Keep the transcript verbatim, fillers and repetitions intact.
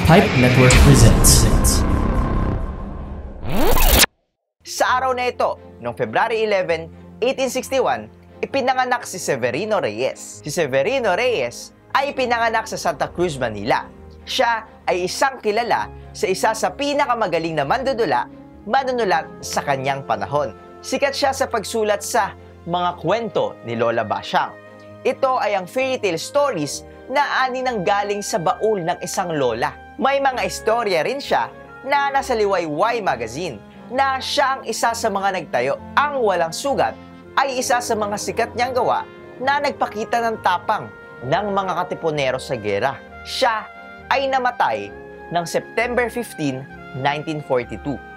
Pipe Network presents. Sa araw na ito, noong February eleventh, eighteen sixty-one, ipinanganak si Severino Reyes. Si Severino Reyes ay ipinanganak sa Santa Cruz, Manila. Siya ay isang kilala sa isa sa pinakamagaling na mandudula, manunulat sa kanyang panahon. Sikat siya sa pagsulat sa mga kwento ni Lola Basyang. Ito ay ang fairy tale stories na ani nang galing sa baul ng isang lola. May mga istorya rin siya na nasa Liwayway magazine na siya ang isa sa mga nagtayo. Ang Walang Sugat ay isa sa mga sikat niyang gawa na nagpakita ng tapang ng mga katipunero sa gera. Siya ay namatay ng September fifteenth, nineteen forty-two.